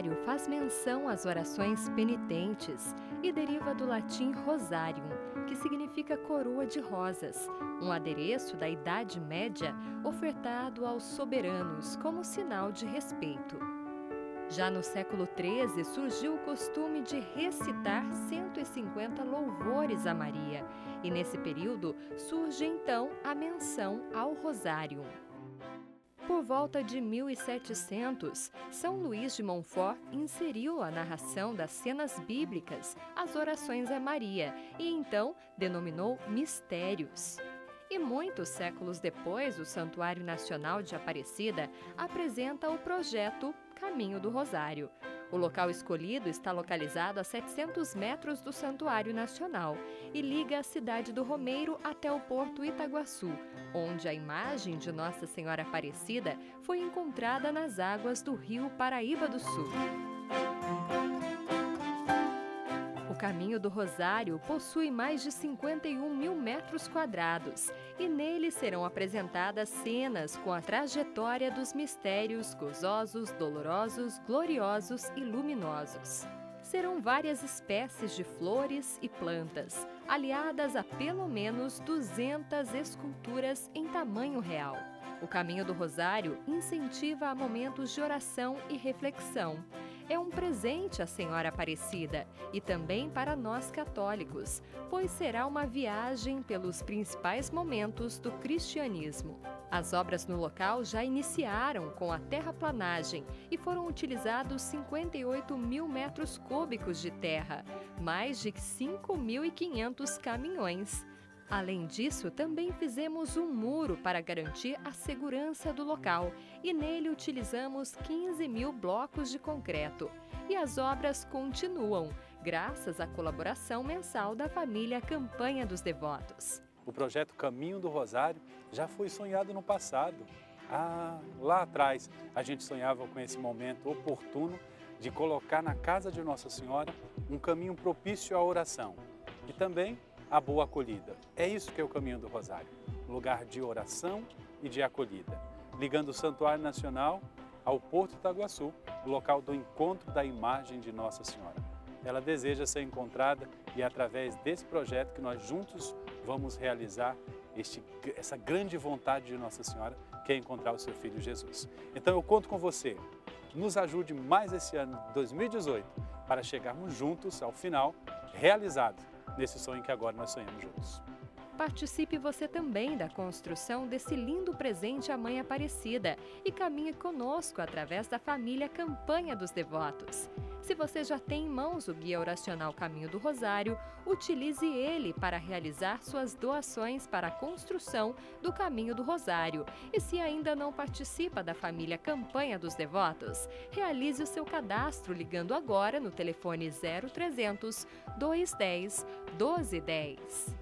Rosário faz menção às orações penitentes e deriva do latim rosarium, que significa coroa de rosas, um adereço da Idade Média ofertado aos soberanos como sinal de respeito. Já no século XIII surgiu o costume de recitar 150 louvores a Maria, e nesse período surge então a menção ao rosário. Por volta de 1700, São Luís de Montfort inseriu a narração das cenas bíblicas às orações a Maria e então denominou mistérios. E muitos séculos depois, o Santuário Nacional de Aparecida apresenta o projeto Caminho do Rosário. O local escolhido está localizado a 700 metros do Santuário Nacional e liga a cidade do Romeiro até o Porto Itaguaçu, onde a imagem de Nossa Senhora Aparecida foi encontrada nas águas do rio Paraíba do Sul. O Caminho do Rosário possui mais de 51 mil metros quadrados e nele serão apresentadas cenas com a trajetória dos mistérios gozosos, dolorosos, gloriosos e luminosos. Serão várias espécies de flores e plantas, aliadas a pelo menos 200 esculturas em tamanho real. O Caminho do Rosário incentiva a momentos de oração e reflexão. É um presente à Senhora Aparecida e também para nós católicos, pois será uma viagem pelos principais momentos do cristianismo. As obras no local já iniciaram com a terraplanagem e foram utilizados 58 mil metros cúbicos de terra, mais de 5.500 caminhões. Além disso, também fizemos um muro para garantir a segurança do local e nele utilizamos 15 mil blocos de concreto. E as obras continuam, graças à colaboração mensal da família Campanha dos Devotos. O projeto Caminho do Rosário já foi sonhado no passado. Lá atrás a gente sonhava com esse momento oportuno de colocar na casa de Nossa Senhora um caminho propício à oração e também a boa acolhida. É isso que é o Caminho do Rosário, um lugar de oração e de acolhida, ligando o Santuário Nacional ao Porto Itaguaçu, o local do encontro da imagem de Nossa Senhora. Ela deseja ser encontrada e é através desse projeto que nós juntos vamos realizar essa grande vontade de Nossa Senhora, que é encontrar o seu Filho Jesus. Então eu conto com você, nos ajude mais esse ano, 2018, para chegarmos juntos ao final, realizado, nesse sonho que agora nós sonhamos juntos. Participe você também da construção desse lindo presente à Mãe Aparecida e caminhe conosco através da família Campanha dos Devotos. Se você já tem em mãos o Guia Oracional Caminho do Rosário, utilize ele para realizar suas doações para a construção do Caminho do Rosário. E se ainda não participa da família Campanha dos Devotos, realize o seu cadastro ligando agora no telefone 0300 210 1210.